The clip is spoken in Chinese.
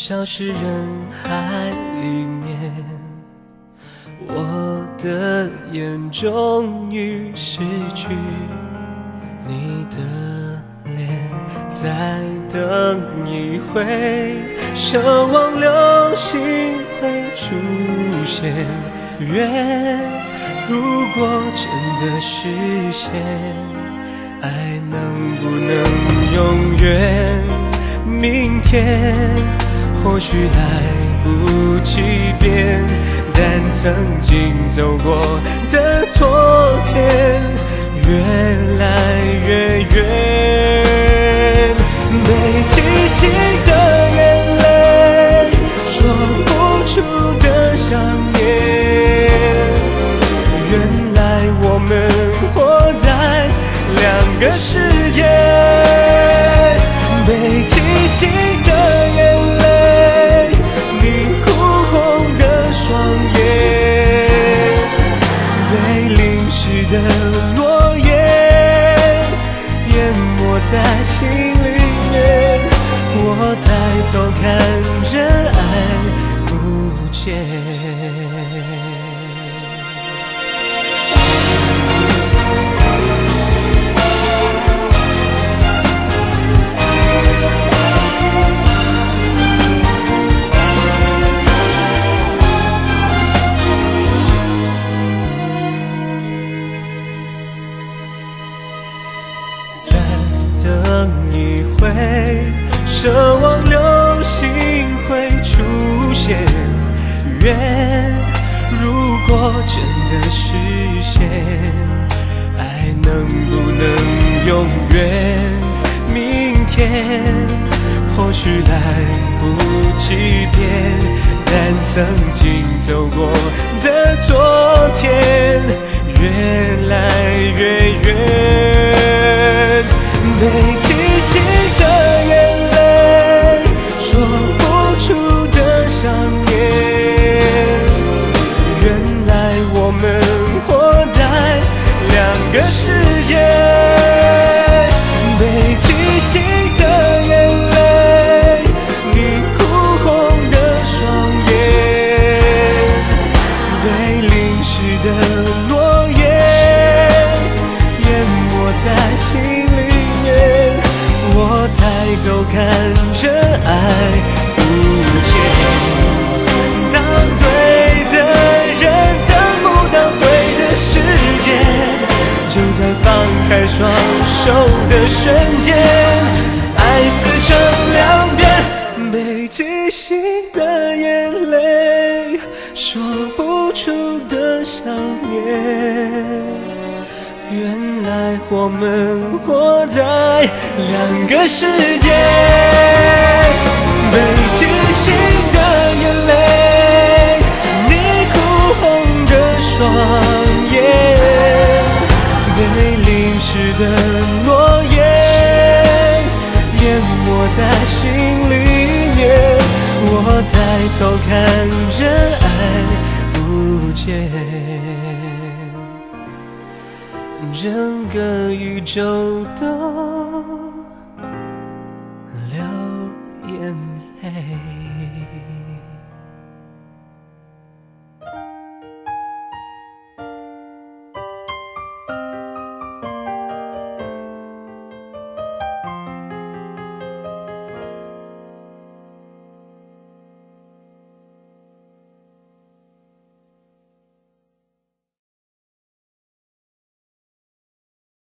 消失人海里面，我的眼终于失去你的脸，再等一回，奢望流星会出现。愿如果真的实现，爱能不能永远？明天或许来不及变，但曾经走过的昨天越来越远。没清晰的眼泪，说不出的想念，原来我们活在两个世界。被清晰的眼泪，你哭红的双眼，被淋湿的诺言淹没在心里面。我抬头看着爱不见。再等一回，奢望流星会出现。愿如果真的实现，爱能不能永远？明天或许来不及变，但曾经走过的昨天越来越远。被清晰的眼泪，说不出的想念，原来我们活在两个世界。被清晰的眼泪，你哭红的双眼，被淋湿的诺言淹没在心里。我抬头看着爱不见，当对的人等不到对的时间，就在放开双手的瞬间，爱撕成两边。被清晰的眼泪，说不出的想念，原来我们活在两个世界。被清晰的眼泪，你哭红的双眼，被淋湿的诺言淹没在心里面。我抬头看着爱不见，整个宇宙都流眼泪。